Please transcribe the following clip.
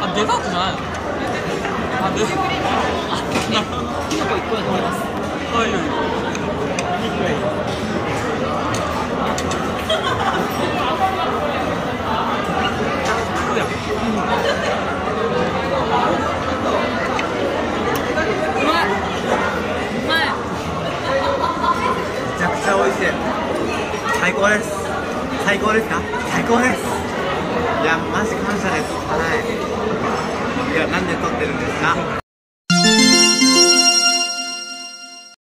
あ、デザートじゃないの？あ、で、あ、なるほど。 キノコ1個だと思います。 はいはい。 うまい。うまい。 めちゃくちゃ美味しい。最高です。最高ですか？最高です。いやマジ感謝です。はい。いやなんで撮ってるんですか？